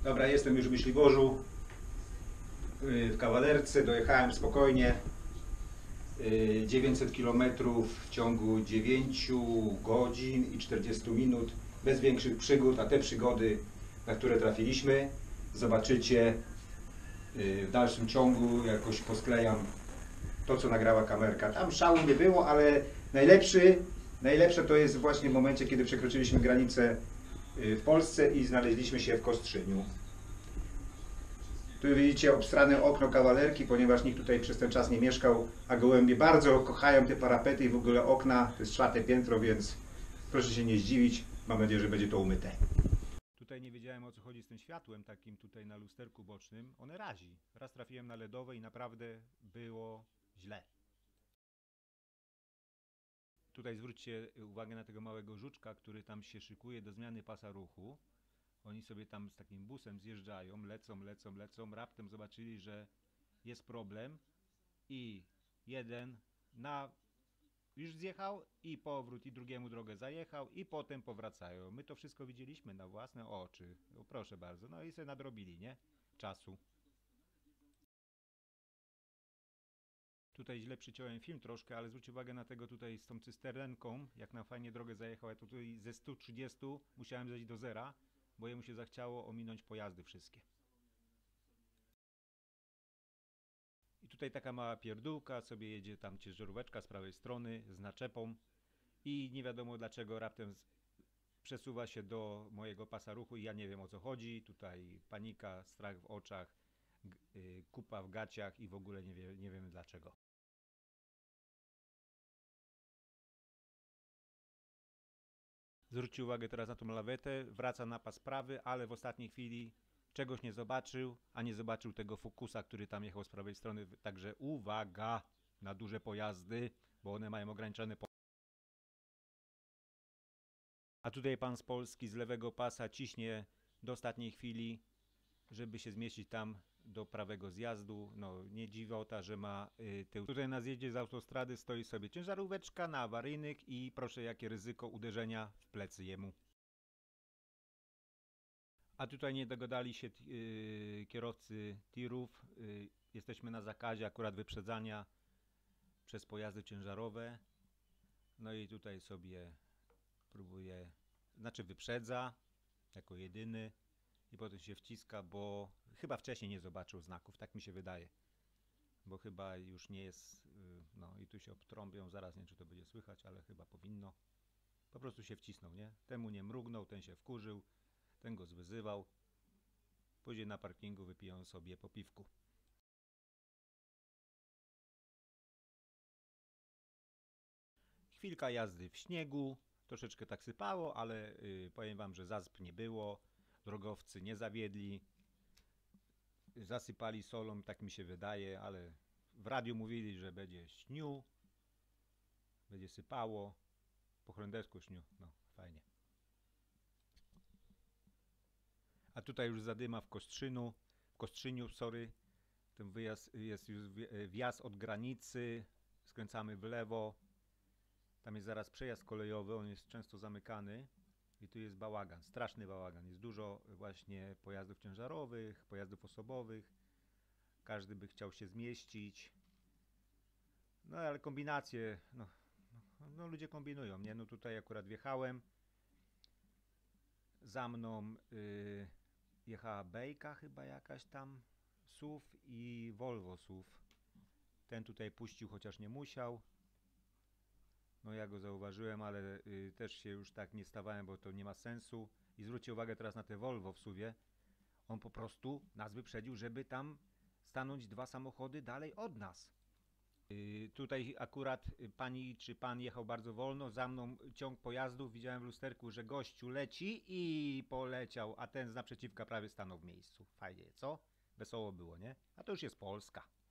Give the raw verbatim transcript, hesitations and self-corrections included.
Dobra, jestem już w Myśliborzu, w Kawalerce, dojechałem spokojnie, dziewięćset kilometrów w ciągu dziewięciu godzin i czterdziestu minut, bez większych przygód, a te przygody, na które trafiliśmy, zobaczycie w dalszym ciągu. Jakoś posklejam to, co nagrała kamerka. Tam szału nie było, ale najlepszy, najlepsze to jest właśnie w momencie, kiedy przekroczyliśmy granicę w Polsce i znaleźliśmy się w Kostrzyniu. Tu widzicie obstrane okno kawalerki, ponieważ nikt tutaj przez ten czas nie mieszkał, a gołębie bardzo kochają te parapety i w ogóle okna. To jest czwarte piętro, więc proszę się nie zdziwić. Mam nadzieję, że będzie to umyte. Tutaj nie wiedziałem, o co chodzi z tym światłem takim tutaj na lusterku bocznym. One razi. Raz trafiłem na ledowe i naprawdę było źle. Tutaj zwróćcie uwagę na tego małego żuczka, który tam się szykuje do zmiany pasa ruchu. Oni sobie tam z takim busem zjeżdżają, lecą, lecą, lecą. Raptem zobaczyli, że jest problem i jeden na już zjechał i powrót, i drugiemu drogę zajechał i potem powracają. My to wszystko widzieliśmy na własne oczy. No, proszę bardzo. No i sobie nadrobili, nie? Czasu. Tutaj źle przyciąłem film troszkę, ale zwróćcie uwagę na tego tutaj z tą cysterlenką, jak na fajnie drogę zajechał. Ja tutaj ze stu trzydziestu musiałem zejść do zera, bo jemu się zachciało ominąć pojazdy wszystkie. I tutaj taka mała pierdółka, sobie jedzie tam ciężaróweczka z prawej strony z naczepą i nie wiadomo dlaczego raptem przesuwa się do mojego pasa ruchu i ja nie wiem, o co chodzi. Tutaj panika, strach w oczach, kupa w gaciach i w ogóle nie, wie, nie wiem dlaczego. Zwróćcie uwagę teraz na tą lawetę, wraca na pas prawy, ale w ostatniej chwili czegoś nie zobaczył, a nie zobaczył tego fokusa, który tam jechał z prawej strony. Także uwaga na duże pojazdy, bo one mają ograniczone po... A tutaj pan z Polski z lewego pasa ciśnie do ostatniej chwili, żeby się zmieścić tam do prawego zjazdu. No nie dziwota, że ma y, tył. Tutaj na zjeździe z autostrady stoi sobie ciężaróweczka na awaryjnych i proszę, jakie ryzyko uderzenia w plecy jemu. A tutaj nie dogadali się yy, kierowcy tirów. Yy, jesteśmy na zakazie akurat wyprzedzania przez pojazdy ciężarowe. No i tutaj sobie próbuje, znaczy wyprzedza jako jedyny i potem się wciska, bo chyba wcześniej nie zobaczył znaków, tak mi się wydaje. Bo chyba już nie jest, yy, no i tu się obtrąbią, zaraz nie wiem, czy to będzie słychać, ale chyba powinno. Po prostu się wcisnął, nie? Temu nie mrugnął, ten się wkurzył. Ten go zwyzywał. Później na parkingu wypiją sobie po piwku. Chwilka jazdy w śniegu. Troszeczkę tak sypało, ale yy, powiem wam, że zasp nie było. Drogowcy nie zawiedli. Zasypali solą, tak mi się wydaje, ale w radiu mówili, że będzie śniu. Będzie sypało. Po holendersku śniu. No, fajnie. A tutaj już zadyma w Kostrzynu, w Kostrzyniu, sorry, ten wyjazd jest już wjazd od granicy, skręcamy w lewo, tam jest zaraz przejazd kolejowy, on jest często zamykany i tu jest bałagan, straszny bałagan, jest dużo właśnie pojazdów ciężarowych, pojazdów osobowych, każdy by chciał się zmieścić, no ale kombinacje, no, no, no ludzie kombinują, nie, no tutaj akurat wjechałem, za mną yy, jechała Bejka chyba jakaś tam, S U V i Volvo S U V. Ten tutaj puścił, chociaż nie musiał. No ja go zauważyłem, ale y, też się już tak nie stawałem, bo to nie ma sensu. I zwróćcie uwagę teraz na te Volvo w S U V-ie. On po prostu nas wyprzedził, żeby tam stanąć dwa samochody dalej od nas. Y, tutaj akurat pani czy pan jechał bardzo wolno, za mną ciąg pojazdów, widziałem w lusterku, że gościu leci i poleciał, a ten z naprzeciwka prawie stanął w miejscu. Fajnie, co? Wesoło było, nie? A to już jest Polska.